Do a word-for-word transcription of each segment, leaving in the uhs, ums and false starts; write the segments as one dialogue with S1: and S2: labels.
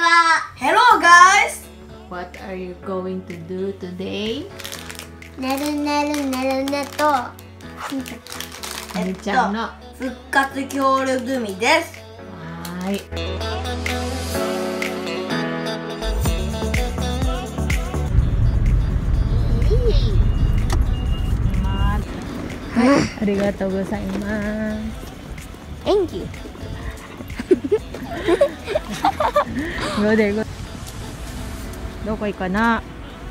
S1: は。Hello guys!
S2: What are you going to do today?
S1: ねるねるねるねと
S2: ねるちゃんの
S1: 復活恐竜グミです。
S2: はーい。はい、ありがとうございます。
S1: Thank you.
S2: ごでご。どこ行かな。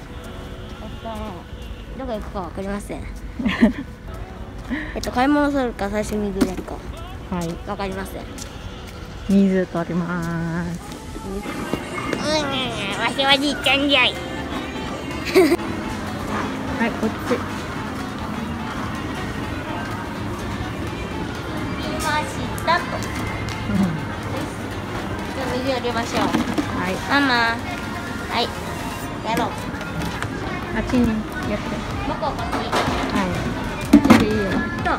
S1: どこ行くかわかりません。えっと買い物するか最初水やるか。
S2: はい。
S1: わかりません。
S2: 水取ります。
S1: うん、わしはじいちゃんじゃい。
S2: はい、こっち。
S1: 来ましたと。水やりましょう。
S2: はい。
S1: ママ。はい。やろう。
S2: あっちにやって。
S1: 僕はこっち。
S2: はい。こっちでいいよ。
S1: と。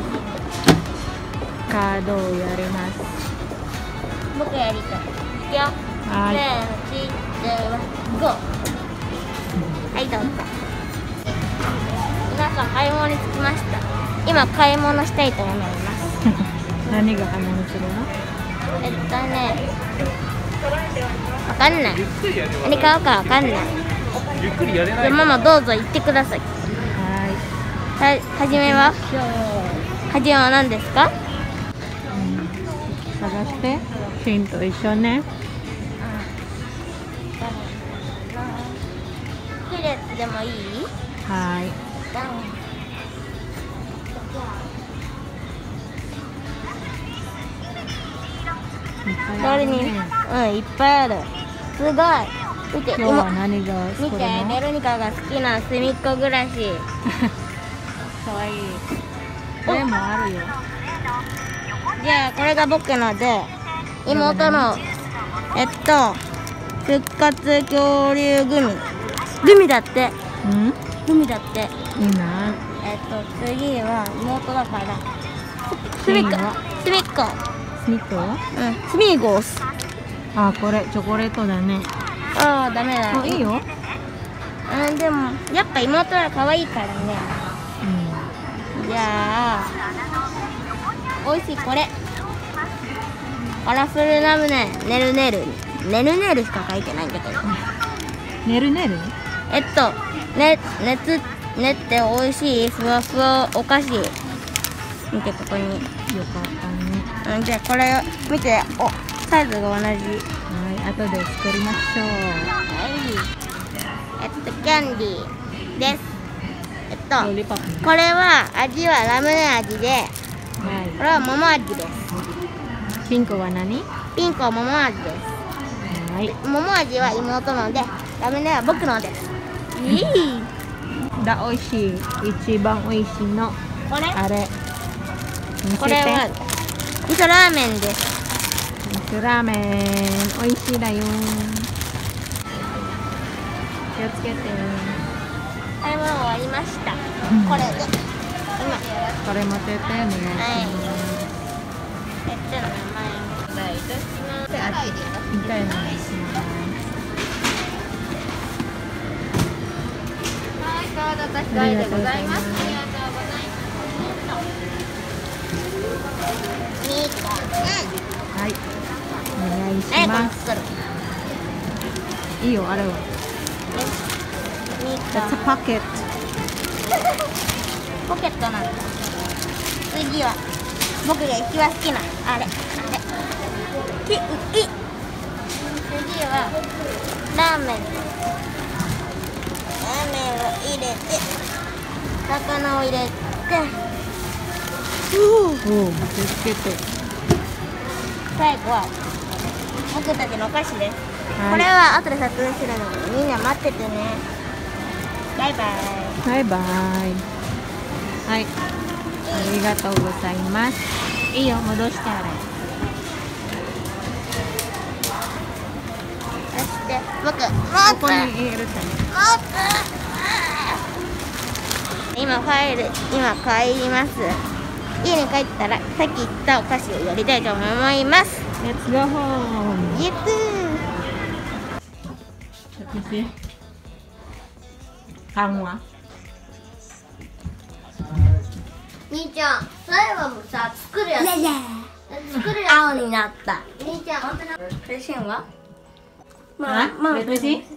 S2: カードをやります。
S1: 僕やりたい。いくよ。
S2: はい。
S1: せーの、チーゴー。はい、どうぞ。皆さん買い物に着きました。今買い物したいと思います。
S2: 何が買い物するの？
S1: えっとね、わかんない。何買うかわかんない。
S3: ゆっくりやれない。
S1: じゃあママどうぞ行ってください。
S2: はい。
S1: は、はじめは？はじめは何ですか？
S2: 探して。シンと一緒ね。
S1: クレッツでもいい？
S2: はい。
S1: これに、うん、いっぱいある。すごい。見て、
S2: 今日は何が作るの？
S1: 見て、ベロニカが好きなすみっこ暮らし。
S2: かわいい。これもあるよ。
S1: じゃあこれが僕ので、妹のえっと復活恐竜グミ。グミだって。
S2: うん？
S1: グミだって。
S2: いいな。
S1: えっと次は妹だから。すみっこ。すみっこ。
S2: スミット？
S1: うん。スミーゴース。
S2: あ、これチョコレートだね。
S1: ああ、ダメだ。
S2: あ、いいよ。
S1: うん、でもやっぱ妹は可愛いからね。
S2: うん。
S1: じゃあおいしいこれ。カラフルラムネ、ねるねる、ねるねるしか書いてないんだけど。
S2: ねるねる？
S1: えっと、ね、熱、ねって美味しいふわふわお菓子。見てここに。
S2: よかったね。
S1: うん、じゃあこれ見て、お、サイズが同じ。はい。
S2: はい、後で作りましょう。
S1: えっとキャンディーです。えっと、
S2: ロリポップ。
S1: これは味はラムネ味で、
S2: はい。
S1: これは桃味です。
S2: ピンクは何？
S1: ピンクは桃味です。
S2: はい。
S1: 桃味は妹ので、ラムネは僕のです。いい。
S2: だ、美味しい。一番美味しいの。
S1: これ？
S2: あれ。見せて。
S1: これは味噌ラーメンです。
S2: 味噌ラーメン、美味しいだよ。気をつけて。
S1: 買い物終わりました。
S2: うん、
S1: これで今
S2: これ持ってってお願いします。
S1: えっと名前お願いいたします。
S2: 一回お願いします。
S1: はい、カード差し替えでございます。ありがとうございます。みーこ、
S2: はい、お願いし
S1: うん。
S2: ます。いいよ、あれは。
S1: みーこ。
S2: That's a pocket.
S1: ポケットなんだ。次は僕が一番好きなあれ。あれ。き、う、い。次はラーメン。ラーメンを入れて、魚を入れて。
S2: おお、気をつけて。
S1: 最後は僕たちのお菓子です。
S2: はい、
S1: これは後で撮影するのでみんな待っててね。バイバイ。
S2: バイバイ。はい、ありがとうございます。いいよ、戻してあれ。
S1: そして僕、もっと
S2: ここに入れるかね。
S1: もっと今ファイル、今帰ります。家に帰ったらさっき言ったお菓子をやりたいと思います。
S2: Let's go home.
S1: イエップー。
S2: isi缶は
S1: 兄ちゃん、そういえばもさ、作るやつ作るやつ青になった。兄ちゃん、プレシンは
S2: まあ、まあ、ベトシン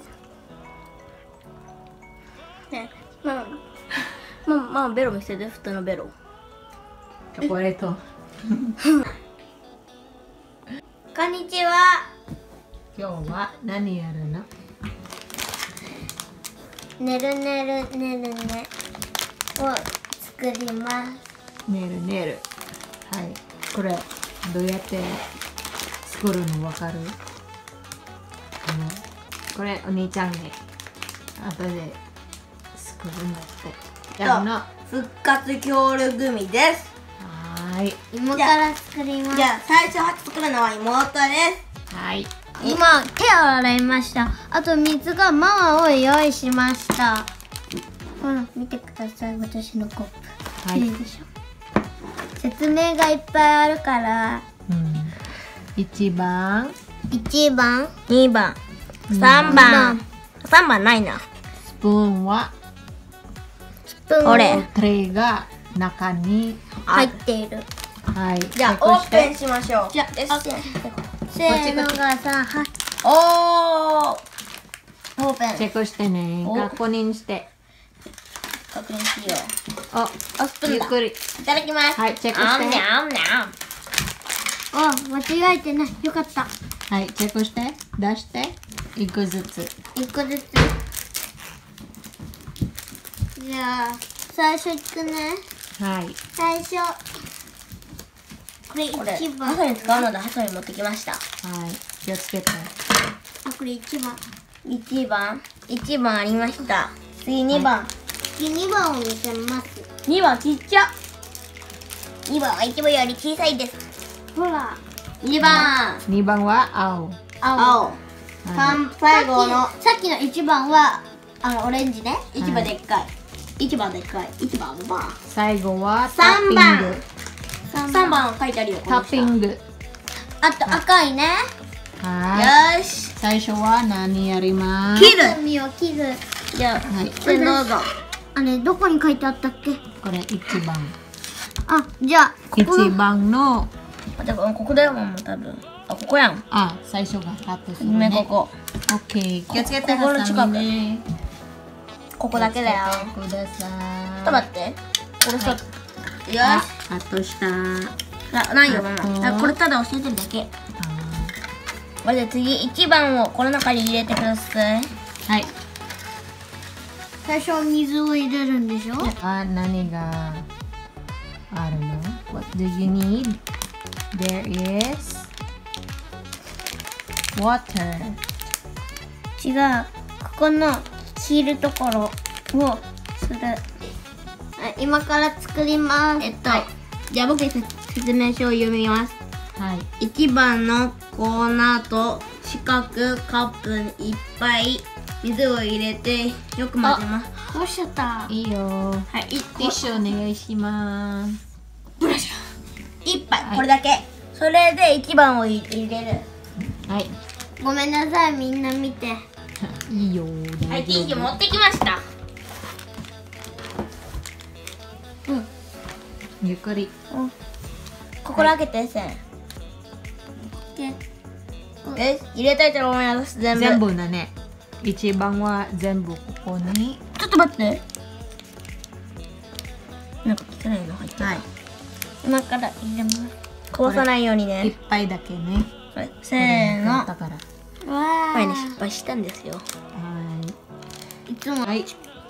S1: ね、まあまあ、まあ、ベロ見せて、普通のベロ
S2: チョコレート
S1: こんにちは。
S2: 今日は何やるの？
S1: ねるねるねるねを作ります。
S2: ねるねる。はい。これどうやって作るのわかる？あのこれお兄ちゃんね後で作るんだって。やるの。
S1: 復活協力組です。
S2: はーい。
S1: 妹から作ります。じゃあ最初作るのは妹です。
S2: はい。
S1: 今手を洗いました。あと水がママを用意しました。ほら見てください、私のコップ。
S2: はい。
S1: いいでしょ。説明がいっぱいあるから。
S2: うん。一番。
S1: 一番、二番、三番。三番ないな。
S2: スプーンは。
S1: スプーン。これ。
S2: トレイが中に
S1: 入っている。
S2: はい。
S1: じゃあオープンしましょう。じゃあせーのがさ、はい。おー。オープン。
S2: チェックしてね。確認して。
S1: 確認しよう。
S2: あ、
S1: スプーンだ。
S2: ゆっくり。
S1: いただきます。
S2: はい、チェックして。
S1: あ、間違えてない。よかった。
S2: はい、チェックして。出して。一個ずつ。
S1: 一個ずつ。じゃあ、最初いくね。
S2: はい。
S1: 最初。これ一番。ハサミ使うのでハサミ持ってきました。
S2: はい、気をつけて。
S1: あ、これ一番。一番。一番ありました。次二番。次二番を見せます。二番ちっちゃ。二番は一番より小さいです。ほら。二番。
S2: 二番は青。
S1: 青。三、最後の。さっきの一番は、あのオレンジね。一番でっかい。一番でっかい。一番は。
S2: 最後は
S1: 三番。三番書いてあるよ。
S2: タッピング。
S1: あと赤いね。
S2: はい。
S1: よし。
S2: 最初は何やります？
S1: 切る。身を切る。じゃあ、
S2: はい。
S1: これどうぞ。あれどこに書いてあったっけ？
S2: これ一番。
S1: あ、じゃあ
S2: 一番の。
S1: あ、でもここだよもう多分。あ、ここやん。
S2: あ、最初がカットする
S1: ね。
S2: ね。
S1: ここ。
S2: オッケー。気をつけて。
S1: ここの近く
S2: ね。
S1: ここだけだよ。
S2: ください。
S1: ちょっと待って。これさ、よし。
S2: カットした。
S1: な、ないよママ。これただ教えてるだけ。まず次一番をこの中に入れてください。
S2: はい。
S1: 最初は水を入れるんでしょ？
S2: あ、何があるの？ What do you need? There is water.
S1: 違う。ここの切るところをする。今から作ります。えっと、はい、じゃあ僕説明書を読みます。
S2: はい。
S1: 一番の粉と四角カップにいっぱい水を入れてよく混ぜます。こうしちゃった。
S2: いいよ。
S1: はい。
S2: ティッシュお願いします。
S1: ブラシ一杯、はい、これだけ。それで一番を入れる。
S2: はい。
S1: ごめんなさい、みんな見て。
S2: いいよ。
S1: はい、ティッシュ持ってきました。うん。
S2: ゆっくり。
S1: うん。ここ開けて線。はい、よし、入れたいと思います。全部。
S2: 全部だね。一番は全部ここに。
S1: ちょっと待って。なんか汚いの入ってる。はい。今から入れます。こぼさないようにね。
S2: 一杯だけね。
S1: はい、せーの。
S2: だから。
S1: 前に失敗したんですよ。
S2: はい。
S1: いつも。
S2: はい。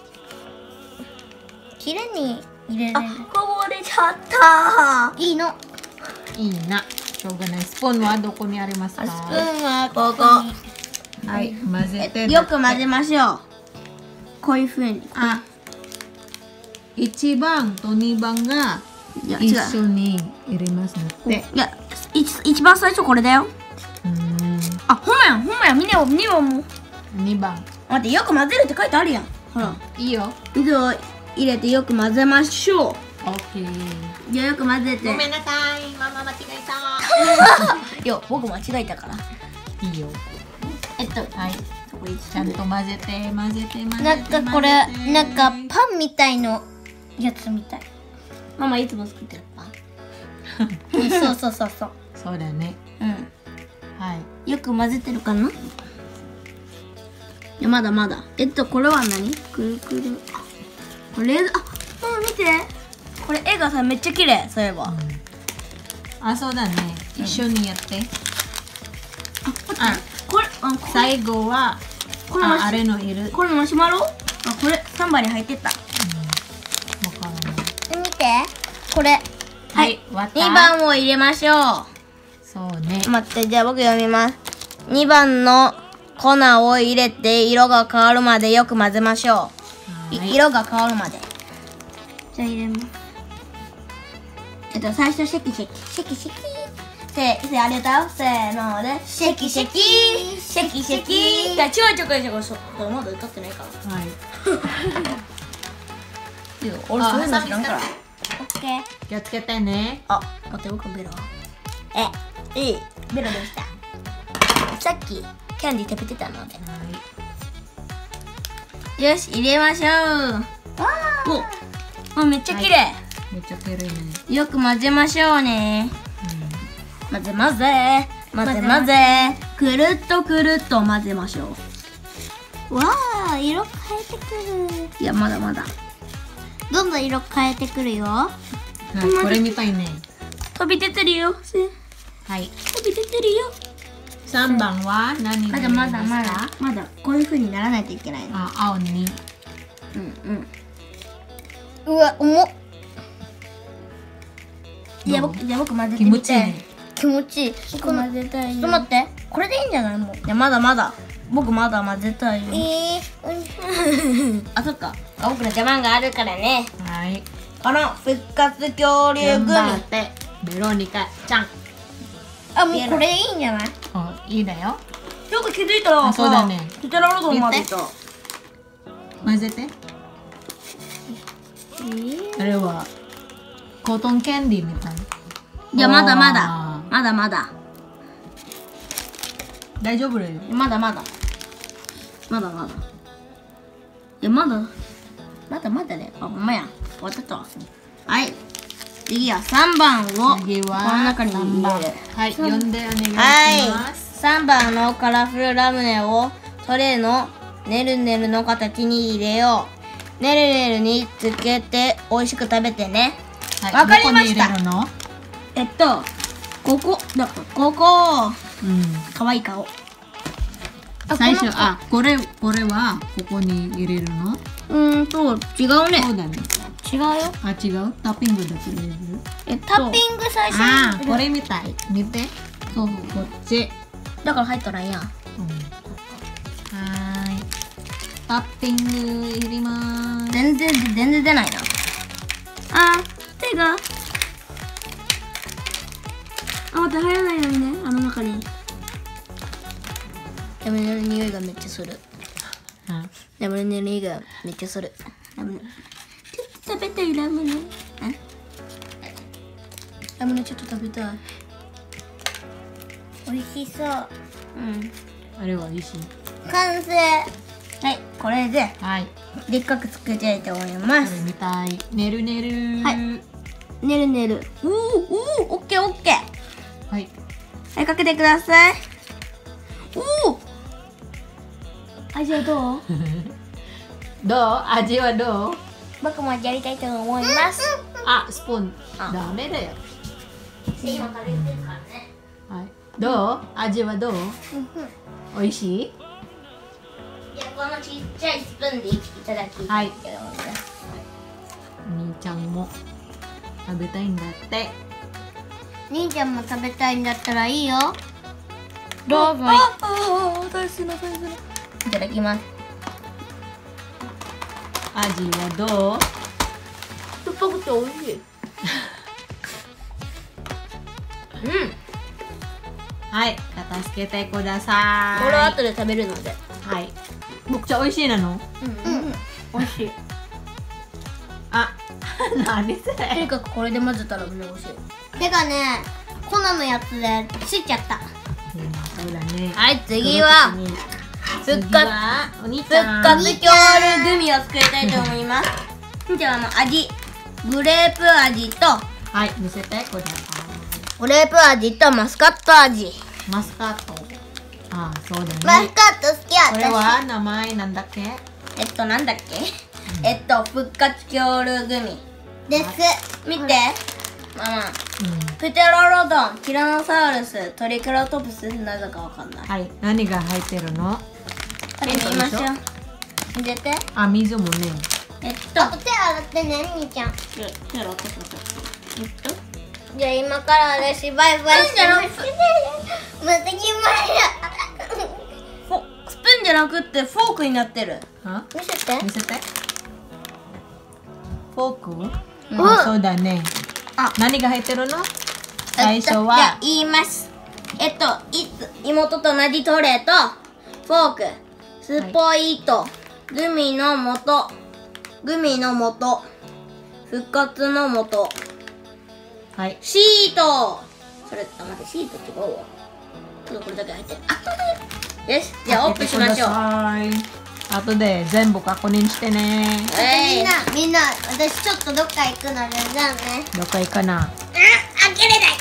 S1: きれいに入れる。あ、こぼれちゃった。いいの。
S2: いいな。しょうがない。スプーンはどこにありますか？
S1: スプーンはここ。
S2: はい、混ぜて。
S1: よく混ぜましょう。こういう風に。あ、
S2: 一番と二番が一緒に入れますので。
S1: いや、一一番最初これだよ。
S2: うん。
S1: あ、ほんまやん、ほんまや、みんな二番も。
S2: 二番。
S1: 待って、よく混ぜるって書いてあるやん。ほら。
S2: いいよ。
S1: 水を入れてよく混ぜましょう。
S2: オッケー。
S1: じゃあよく混ぜて。
S2: ごめんなさい、ママ間違えた。
S1: いや、僕間違えたから。
S2: いいよ。
S1: えっと、 と
S2: はい、ちゃんと混ぜて混ぜて混ぜて。
S1: なんかこれなんかパンみたいのやつみたい。ママいつも作ってるパン。そうそうそうそう。
S2: そうだね。
S1: うん。
S2: はい。
S1: よく混ぜてるかな。いやまだまだ。えっとこれは何？くるくる。あ、これあ、ママ見て。これ絵がさめっちゃ綺麗。そういえば。うん、
S2: あ、そうだね。一緒にやって。うん、
S1: あ、これあこれ
S2: 最後はこれあれのいる。
S1: これマシュマロ？あ、これさんばんに入ってた。
S2: うん、わからない。
S1: 見て。これ。はい。
S2: 割った。
S1: にばんを入れましょう。
S2: そうね。
S1: 待って、じゃあ僕読みます。にばんの粉を入れて色が変わるまでよく混ぜましょう。色が変わるまで。じゃあ入れます。えっと最初シェキシェキシェキシェキ。せせあれだよ。せーのでシェキシェキシェキシェキ。じゃあちょいちょいちょいちょいちょい。まだ歌ってないから。はい。いいよ。俺そういうの知らんから。オッケー。
S2: 気をつけてね。
S1: あ、待って僕ベロ。え、いい。ベロでした。さっきキャンディー食べてたので。はい、よし入れましょう。わお、あめっちゃ綺麗。はい、
S2: めっちゃ綺麗ね。
S1: よく混ぜましょうね。うん、混ぜ混ぜ混ぜ混ぜ。くるっとくるっと混ぜましょう。わあ、色変えてくる。いやまだまだ。どんどん色変えてくるよ。はい、
S2: これみたいね。
S1: 飛び出てるよ。
S2: はい。
S1: 飛び出てるよ。
S2: 三番は何？
S1: まだまだまだまだこういう風にならないといけないの。
S2: あ、青に。
S1: うんうん。うわ、重っ。いや僕じゃあ僕混ぜてみて。気持ちいい。僕混ぜたいよ。ちょっと待って。これでいいんじゃないもう。いやまだまだ。僕まだ混ぜたいよ。えー、あ、そっか。僕の邪魔があるからね。
S2: はい。
S1: この復活恐竜グミ。
S2: ベロニカちゃん。
S1: あ、もうこれいいんじゃない？
S2: あ、いいだよ。
S1: ちょっと気づいたら、
S2: そうだね。
S1: テトラロドン混ぜた。
S2: 混ぜて。あれはコトンキャンディーみたい。
S1: いやまだまだまだまだ。
S2: 大丈夫だよ。
S1: まだまだまだまだ。いやまだまだまだね。あ、ほんまや。終わったわ。はい。次はさんばんをこの中に入れる。
S2: はい、読んでお願いします。
S1: はい、さんばんのカラフルラムネをトレーのねるねるの形に入れよう。ねるねるにつけて美味しく食べてね。わ、はい、かりました。えっとここだからここ。うん。可愛い顔。
S2: 最初あこれこれはここに入れるの？
S1: うーんと違うね。
S2: そうだね。
S1: 違うよ。
S2: あ、違う。タッピングだけ入れる。
S1: え、タッピング最初に。
S2: あー、これみたい。見て。そうそう、こっち。
S1: だから入ったらいいやん。うん、は
S2: ーい。タッピング入れまーす。
S1: 全然全然出ないな。あー、手が。あ、また入らないようにね。あの中に。ラムネの匂いがめっちゃする。うん、ラムネの匂いがめっちゃする。ラムネ。食べたいラムネ。ラムネちょっと食べたい。美味しそう。うん。
S2: あれは美味しい。
S1: 完成。はい、これで。
S2: はい。
S1: でっかく作りたいと思います。
S2: これみたい。ねるねる。
S1: はい。ねるねる。おお、おお、オッケーオッケー。
S2: はい。
S1: はい、かけてください。おお。味はどう？
S2: どう？味はどう？
S1: 僕もやりたいと思います。
S2: あ、スプーン。ダメだよ。
S1: 今食べてるからね。
S2: はい。どう？味はどう？美味しい？
S1: いや、このちっちゃいスプーンでいただきたいと思います。
S2: お兄ちゃんも食べたいんだって。
S1: 兄ちゃんも食べたいんだったらいいよ。どうぞ。ああ、大好きな大好きな。いただきます。
S2: 味はどう？
S1: 酸っぱくて美味しい。うん。
S2: はい、片付けてください。
S1: これは後で食べるので。
S2: はい。めっちゃ美味しいなの？
S1: うんうん。美味しい。
S2: あ、何それ？
S1: とにかくこれで混ぜたら美味しい。てかね、粉のやつでついちゃった。
S2: そうだね。
S1: はい、次は復活
S2: お兄ち
S1: 復
S2: ゃん。
S1: 活キョールグミを作りたいと思います。じゃあ、あの味グレープ味と
S2: はい、見せてくださ
S1: グレープ味とマスカット味。
S2: い。マスカット。あ、そうだね。
S1: マスカット好きや
S2: これは名前なんだっけ？
S1: えっとなんだっけ、うん、えっと復活キョールグミです見てママ、うん、プテロロドン、ティラノサウルス、トリケラトプス、なぜかわかんない。
S2: はい、何が入ってるの？
S1: これ見ましょう。見てて。
S2: あ、水もね。
S1: えっとあと手洗ってね、みーちゃん。手洗ってえっとじゃあ今から私バイバイしてます。またきまスプーンじゃなくってフォークになってる。見せて。
S2: 見せて。フォーク？うん、そうだね。あ、何が入ってるの？最初は。じゃあ
S1: 言います。えっと、いつ妹と同じトレーとフォーク、スポイート、はい、グミの素、グミの素、復活の素。
S2: はい。
S1: シート。それ、あ、待って、シート違うわ。ちょっとこれだけ入ってる。あ、よし、じゃあオープンしましょう。
S2: 後で全部確認してね。
S1: えー、みんな、みんな、私ちょっとどっか行くので、じゃあね。
S2: どっか行かな。あ、
S1: 開けれない。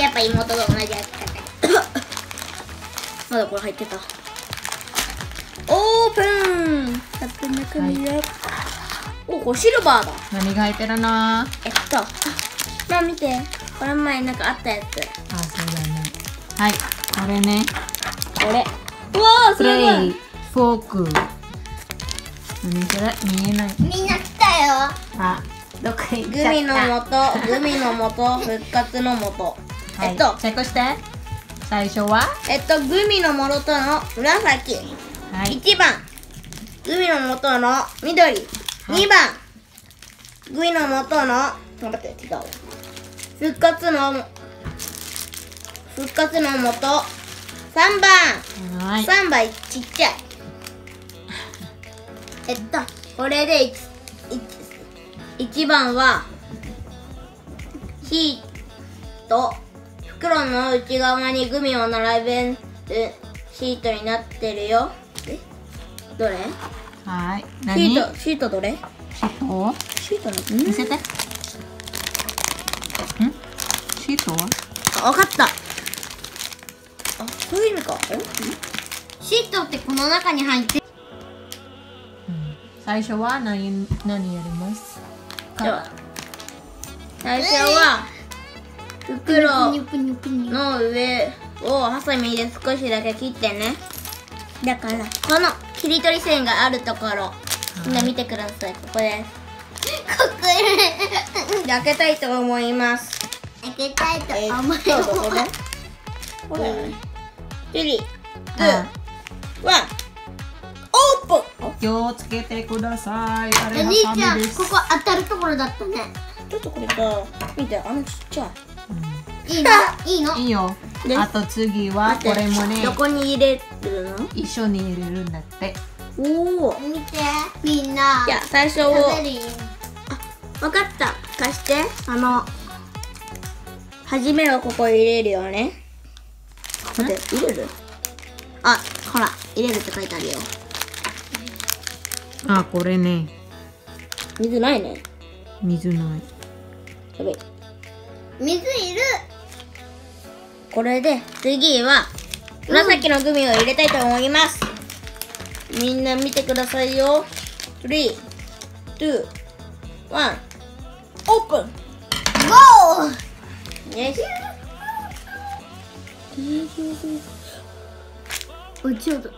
S1: やっぱ妹と同じ開き方。まだこれ入ってた。オープン。中身は。お、これシルバーだ。
S2: 何が入ってるの？
S1: えっと、まあ見て。この前なんかあったやつ。
S2: あ、そうだね。はい、これね。
S1: これ。うわー、すごい。
S2: フォーク。何それ？見えない。
S1: みんな来たよ。
S2: あ、どっか行っちゃった。
S1: グミの素、グミの素、復活の素。
S2: はい、えっと、チェックして。最初は
S1: えっと、グミの素の紫。はい。いちばん。グミの素の緑。はい、にばん。グミの素の、待って、違う。復活の、復活の素。さんばん。はい。さんばんちっちゃい。えっと、これでいちばんはシート、袋の内側にグミを並べるシートになってるよ。え、どれ？
S2: はい。
S1: シート、シートどれ？
S2: シート？
S1: シートの
S2: 見せて。ん？シートは？
S1: あ、わかった。あ、そういう意味か。シートってこの中に入ってる。
S2: 最初は何、何やりますか？
S1: 最初は袋の上をハサミで少しだけ切ってね。だからこの切り取り線があるところ、みんな見てください。ここです。ここで開けたいと思います。開けたいと思います。えー、どこで？これね。スリー、ツー、ワン。オープン。
S2: 気をつけてください。あれ
S1: お兄ちゃん、ここ当たるところだったね。ちょっとこれさ、見て、あのちっちゃい。うん、いいの？いいの？
S2: いいよ。あと次はこれもね。
S1: どこに入れるの？
S2: 一緒に入れるんだって。
S1: おお。見て、みんな。じゃあ最初を。あ、わかった。貸して。あの。初めはここ入れるよね。待って、入れる？あ、ほら、入れるって書いてあるよ。
S2: あ、これね。
S1: 水ないね。
S2: 水ない。
S1: やべ。水いる。これで次は紫のグミを入れたいと思います。うん、みんな見てくださいよ。スリー、ツー、ワン、オープン。ゴー。よし。落ちようと。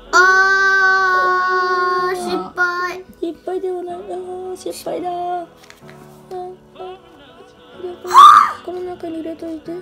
S1: あー、失敗。失敗ではない。あー、失敗だ。あー、この中に入れといて。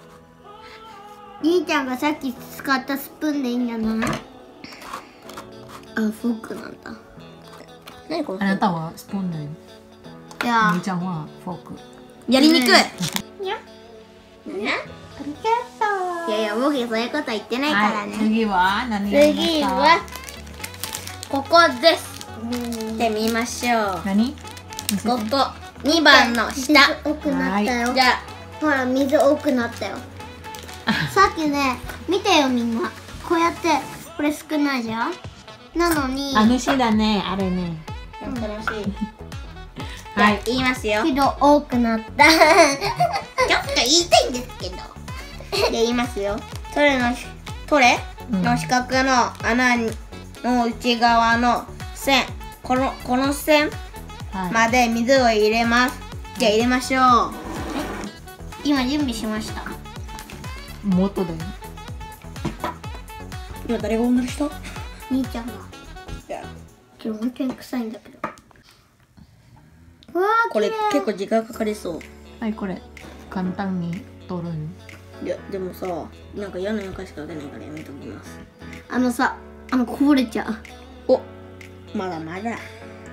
S1: 兄ちゃんがさっき使ったスプーンでいいんじゃない？あ、フォークなんだ。何これ？
S2: あなたはスプーンだよ。
S1: いや。
S2: 兄ちゃんはフォーク。
S1: やりにくい。にゃ？ね？いやいや、僕そういうこと言ってないからね。はい、
S2: 次は何やりますか？
S1: 次はここです。見てみましょう。
S2: 何？
S1: ここにばんの下。多くなったよ。じゃあ、ほら水多くなったよ。さっきね、見てよみんな。こうやってこれ少ないじゃん。 なのに。
S2: あ、主だね、あれね。
S1: 楽しい。
S2: はい、
S1: 言いますよ。けど多くなった。ちょっと言いたいんですけど。で、言いますよ。トレのトレの四角の穴の内側の線、このこの線まで水を入れます。じゃあ入れましょう。今準備しました。
S2: もっとだよ。
S1: 今誰が女の人？兄ちゃんが。今日本当に臭いんだけど。わあ、これ結構時間かかりそう。
S2: はい、これ簡単に取る。
S1: いや、でもさ、なんか嫌な予感しか出ないからやめときます。あのさ、あのこぼれちゃう。お、まだまだ。長い。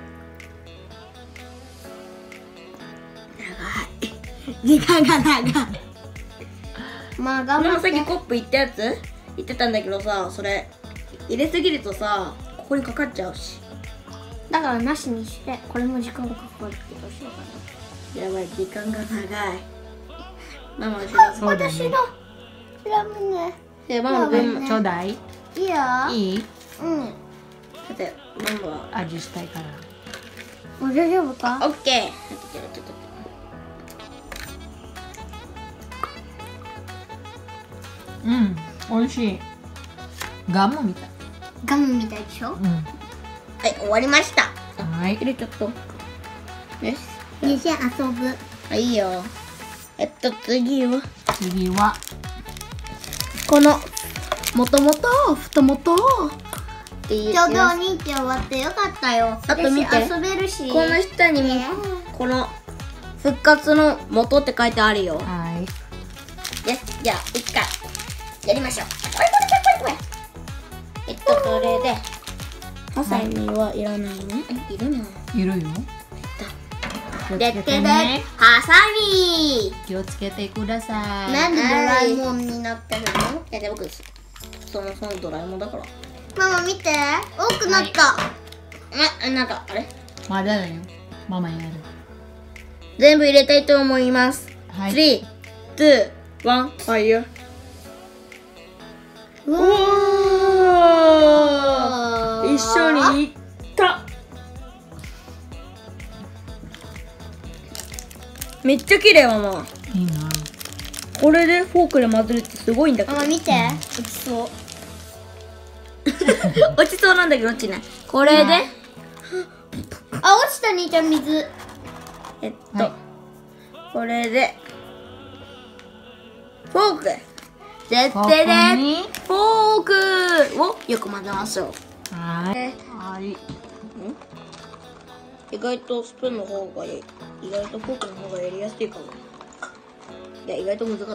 S1: 時間が長い。まあ頑張って。さっきコップいったやつ言ってたんだけどさ、それ入れすぎるとさ、ここにかかっちゃうし。だからなしにして、これも時間がかかるってどうしようかな。やばい、時間が長い。ママ後ろ。私のラムネ。で、ママ分
S2: ちょうだい。
S1: いいよ。
S2: いい？
S1: うん。だってママは
S2: 味したいから。
S1: もう大丈夫か？オッケー。
S2: うん、美味しい。ガムみたい。
S1: ガムみたいでしょ？うん。はい、終わりました。
S2: はい。
S1: 入れちゃった。よし。じゃあ遊ぶ。はい、いいよ。えっと、次は
S2: 次は
S1: このもともと太もとっていう。ちょうどお兄ちゃん終わってよかったよ。あと見て。遊べるし。この下にこの復活の元って書いてあるよ。
S2: はい。
S1: よし、じゃあ一回やりましょう。これこれこれこれ。えっとそれでハサミはいらないね。え、いるの？
S2: いるよ。
S1: でってでハサミ。
S2: 気をつけてください。
S1: なんでドラえもんになってるの？いやで僕そもそもドラえもんだから。ママ見て、多くなった。あ、なんかあれ？
S2: まだだよ。ママやる。
S1: 全部入れたいと思います。はい。three, two, one, fire。うわー！一緒にいった。めっちゃ綺麗ママ。
S2: いいな。
S1: これでフォークで混ぜるってすごいんだけど。ママ見て、落ちそう。落ちそうなんだけど落ちない。これで。あ、落ちた兄ちゃん水。えっと、はい、これでフォーク。絶対でフォークをよく混ぜましょう。
S2: はい。はい。
S1: 意外とスプーンの方がいい。意外とフォークの方がやりやすいかも。いや、意外と難かったわ。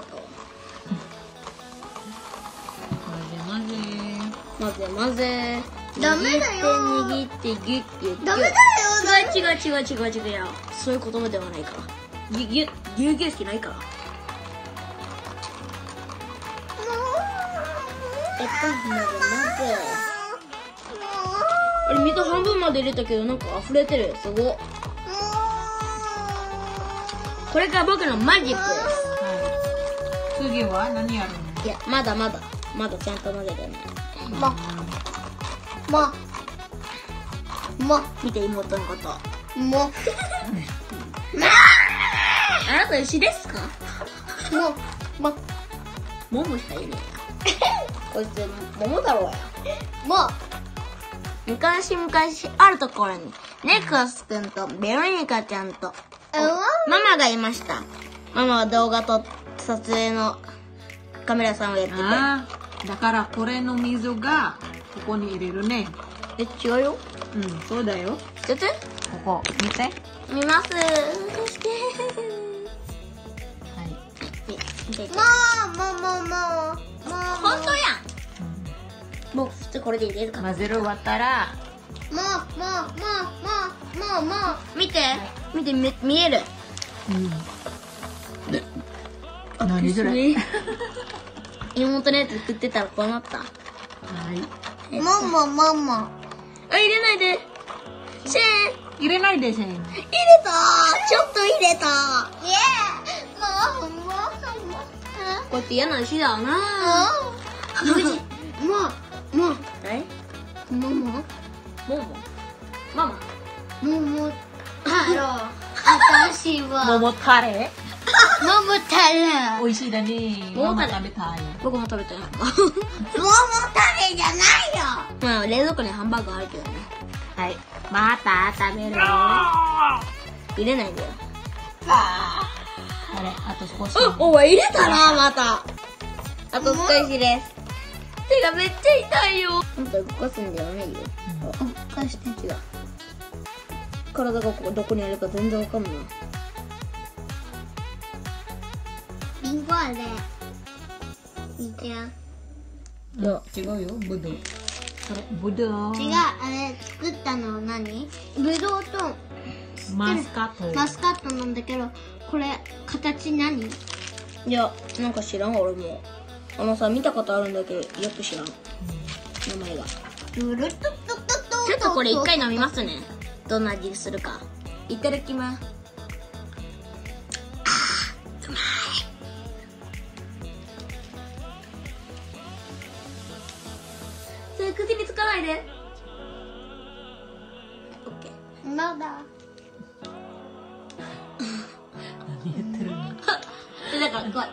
S2: 混ぜ
S1: 混ぜ混ぜ。ダメだよ。握って握ってギュッギュッ。ダメだよ。違う違う違う違う違う違う。そういう言葉ではないから。ギュッギュッギュッギュッ好きないから。えっと混ぜ混ぜ。あれ水半分まで入れたけどなんか溢れてる。すごっ。これが僕のマジックです。はい、
S2: 次は何やるの？
S1: いや、まだまだまだちゃんと混ぜてない。ままま見て妹のこと。もまあなた牛ですか？もまももしか言えねえや。こいつ桃だろうや。もう昔々あるところにネクス君とベロニカちゃんとママがいました。ママは動画と撮影のカメラさんをやってて。
S2: あー、だからこれの水がここに入れるね。
S1: え、違うよ。
S2: うん、そうだよ。
S1: ちょっと
S2: ここ見て。
S1: 見ます。そして
S2: はい。
S1: もうもうもうもうもう本当やん。もう普通これで入れるか。
S2: 混ぜる終わったら。
S1: もうもうもうもうもうもう見て、はい、見てみ見える。
S2: うん。何それ？
S1: 妹のやつ食ってたらこうなった。
S2: はい。
S1: ママママ。あ、入れないで。シェーン。
S2: 入れないでシェーン。入れ
S1: た。ちょっと入れた。イエー。もうもうもう。こうやって嫌な石だな。もうもう。はい。 ももももママもも太郎私は
S2: 桃タレ
S1: 桃太郎
S2: 美味しいだね。ママ食べたい。
S1: 僕も食べたい。桃太郎じゃないよ。まあ冷蔵庫にハンバーグあるけどね。
S2: はい。また食べる。
S1: 入れないでよ。
S2: あれ、あと少し。
S1: お前入れたな、また。あと少しです。手がめっちゃ痛いよ。あんた動かすんじゃないよ。動かして違う。体がここどこにあるか全然わかんない。リンゴあれ。いいじゃん。
S2: いや、違うよ、ぶどう。それ、ぶどう。
S1: 違う、あれ作ったの何？ぶどうと
S2: マスカット。
S1: マスカットなんだけど、これ形何？いや、なんか知らん俺も。あのさ見たことあるんだけどよく知らん。名前が。ちょっとこれ一回飲みますね。どんな味するか。いただきます。あー、うまい。それ口につかないで。オッケー。まだ。
S2: 何言ってるの？
S1: だからこう、あ。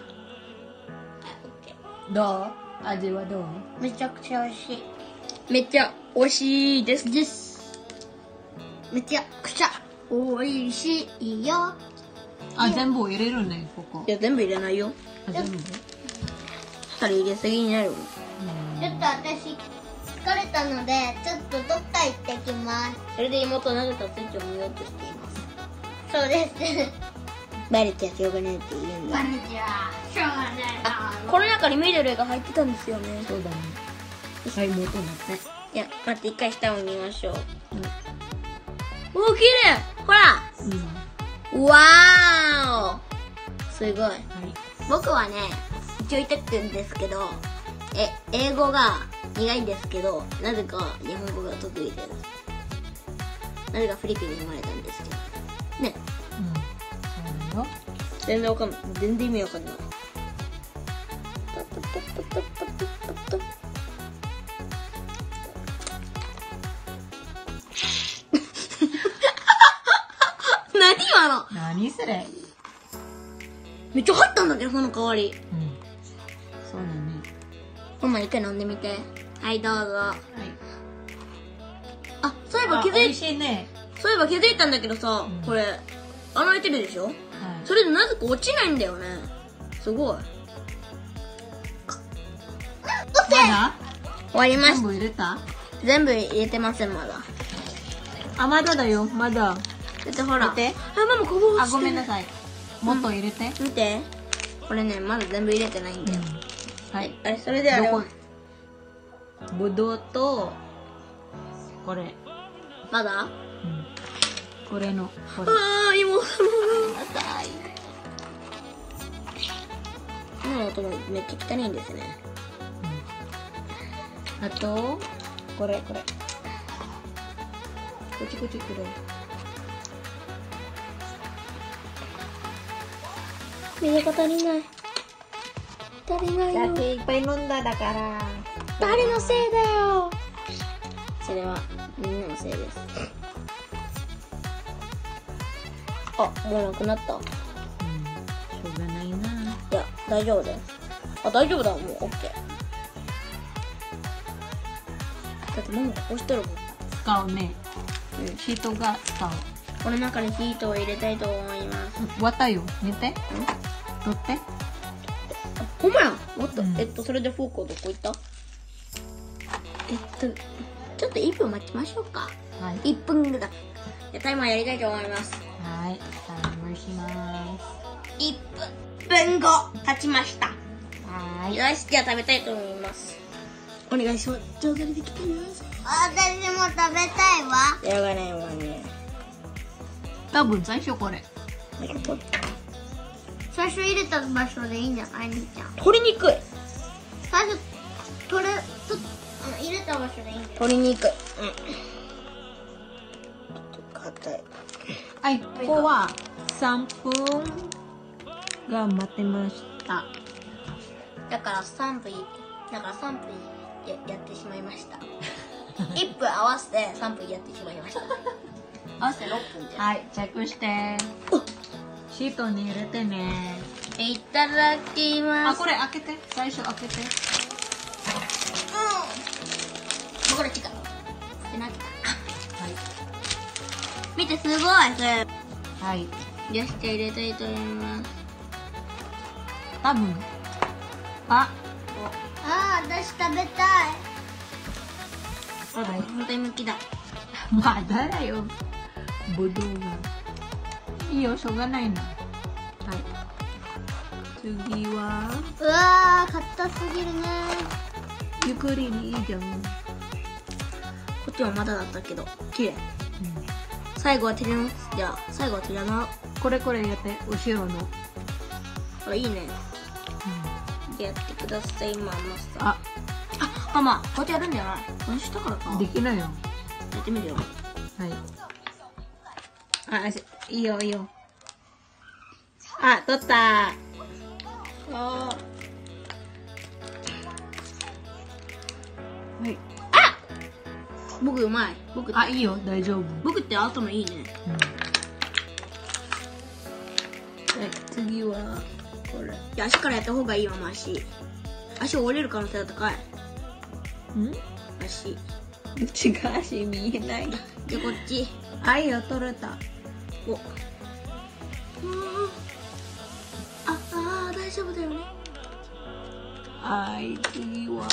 S2: どう？味はどう？
S1: めちゃくちゃ美味しい。めっちゃ美味しいです。です。めちゃくちゃ美味しいよ。
S2: あ、全部入れるね、ここ。
S1: いや、全部入れないよ。
S2: あ、全部？
S1: 二人入れすぎになるもん。ちょっと私疲れたので、ちょっとどっか行ってきます。それで妹はなぜかスイッチを見ようとしています。そうです。バレちゃしょうがないって言うんだ。バレちゃしょうがないな。この中に緑が入ってたんですよね。
S2: そうだね。はい、元になって。
S1: いや、待って一回下を見ましょう。うん、おー、綺麗。ほら。うん、わーお。すごい。はい、僕はね、一応言ってってんですけど、え、英語が苦いんですけど、なぜか日本語が得意です。なぜかフィリピンに生まれたんですけど。ね。全然わかんない。全然意味わかんない。何今の？
S2: 何それ？
S1: めっちゃ入ったんだけど、その代わり。うん。
S2: そうだね。
S1: ママ一回飲んでみて。はい、どうぞ。はい。あ、そういえば気づいた。美味しいね。そういえば気づいたんだけどさ、うん、これ穴開いてるでしょ？はい、それでなぜか落ちないんだよね。すごい。
S2: まだ？
S1: 終わりました。
S2: 全部入れた？
S1: 全部入れてません、まだ。
S2: あ、まだだよ、まだ。
S1: だってほら。
S2: 見て。
S1: あ、ママこぼして。
S2: あ、ごめんなさい。もっと入れて。
S1: うん、見て。これね、まだ全部入れてないんだよ。うん、はい。あれ、それであれは。
S2: ぶどうと、これ。
S1: まだ？うん。
S2: これの、これ。
S1: あー、妹のごめんなさい。今の音もめっちゃ汚いんですね。
S2: うん、あと、これ、これ。こっちこっちくれ。
S1: 水が足りない。足りないよ。
S2: だっていっぱい飲んだだから。
S1: 誰のせいだよ。それはみんなのせいです。あ、もうなくなった。うん、し
S2: ょうがないな。
S1: いや、大丈夫だよ。あ、大丈夫だ、もう、オッケー。だってママこうしてるもん。
S2: 使うね。うん、ヒートが使う。
S1: この中にヒートを入れたいと思います。
S2: 終わったよ。見て。取って。
S1: あ、ほんまや。もっと、うん、えっと、それでフォークはどこ行った？えっと、ちょっといっぷん待ちましょうか。はい。いっぷんぐらい。じゃ、タイマーやりたいと思います。
S2: はい。タイマーします。
S1: いっぷんご経ちました。はい。よし、じゃあ食べたいと思います。お願いします。上手にできてます。私も食べたいわ。しょうがないわね。
S2: 多分最初これ。
S1: 最初入れた場所でいいんじゃない？兄ちゃん。取りにくい。最初、取れ、と、入れた場所でいいんだよ。取りにくい。うん。硬い。
S2: はい、ここはさんぷんが待ってました。
S1: だからさんぷん、だからさんぷんや、やってしまいました。 いっぷん合わせてさんぷんやってしまいました。合わせてろっぷんで。
S2: はい、チェックして。シートに入れてね。
S1: いただきます。
S2: あ、これ開けて。最初開けて。うん。
S1: これ違う。ってなった。
S2: はい。
S1: 見て、すごい、それ。
S2: はい。
S1: よし、じゃあ入れたいと思います。
S2: 多分。あ。
S1: あー、私食べたい。はい、本当に向きだ。
S2: まだだよ。ぶどうが。いいよ、しょうがないな。はい。次は。
S1: うわー、硬すぎるね。
S2: ゆっくりでいいじゃん。
S1: こっちもまだだったけど、綺麗。うん、最後はテレノス、じゃあ、最後はテレノ。
S2: これこれやって、後ろの。
S1: これいいね。うん、やってください、ママさん。
S2: あ、
S1: あ、ママ、こうやってやるんじゃない？これしたからか。
S2: できないよ。
S1: やってみるよ。
S2: はい。あ、いいよいいよ。あ、取った。
S1: あ
S2: はい。
S1: あ、僕うまい。僕。
S2: あ、いいよ、大丈夫。
S1: 僕って頭いいね。
S2: うん、はい、次はこれ。
S1: いや、足からやった方がいいよ、ママ。足。足折れる可能性が高い。
S2: ん？
S1: 足。
S2: 違う、足見えない。
S1: じゃあこっち。
S2: あ、いいよ、取れた。
S1: お。うん。あ、あー、大丈夫だよね。
S2: はい、次は。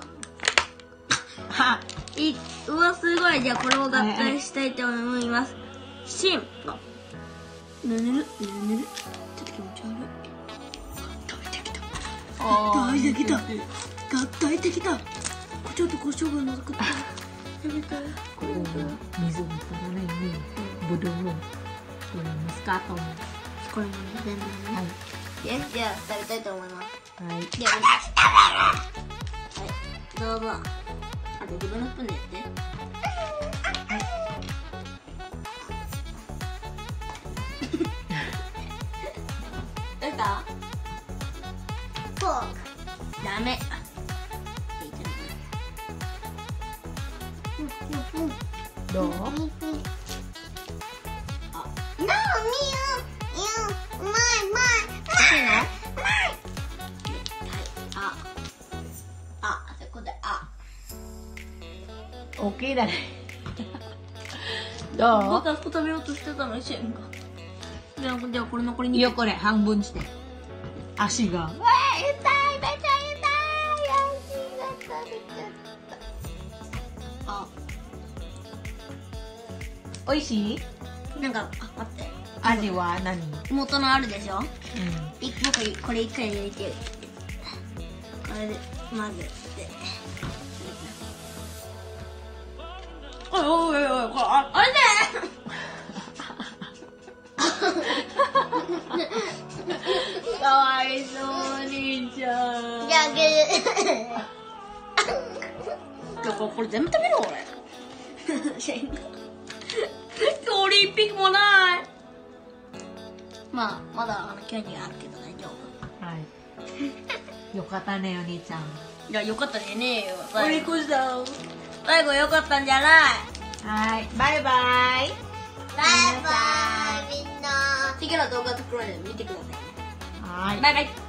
S2: は。
S1: い、うわ、すごい。じゃあこれを合体したいと思います。シン。あ。ぬるぬる、ぬるぬる。ちょっと気持ち悪い。合体できた。合体できた。合体できた。ちょっと胡椒がなくて。やめたい。
S2: これも水も取らないね。ぶどうも。これもスカートも。
S1: これも全部ね。
S2: はい。
S1: よし、じゃあ食べたいと思います。
S2: はい。
S1: じゃあ、はい、どうぞ。あと自分のスプーンでやって。はい。どうした？フォーク。ダメ。
S2: どう？
S1: あ、なおみゆ。ゆ、うまいうまい。美味しいの？うまい。あ、あ、そこで、あ。
S2: 大きいだね。どう？
S1: 僕はそこ食べようとしてたの、シェンが。じゃあ、じゃあこれ残りに。
S2: いいよ、これ半分して。足が。
S1: わあ、痛い、めちゃ痛い。足が食べちゃった。あ。
S2: おいしい？
S1: なんか、あ、待って。
S2: 味は何？
S1: 元のあるでしょ？
S2: うん。
S1: い、僕、これ一回入れて。これで、混ぜて。おいおいおいおい、これ、あ、あれねかわいそう、お兄ちゃん。じゃあ、あげる。じゃあ、これ全部食べろ、俺。これ一匹もない。まあ、まだあのキャンディーあるけど大丈夫。
S2: はい。よかったね、お兄ちゃん。
S1: いや、よかったねねえよ。
S2: お利口だ。
S1: 最後よかったんじゃない？
S2: はい、バイバイ。
S1: バイバイみんな。次の動画作られるの見てくださいね。
S2: はい。
S1: バイバイ。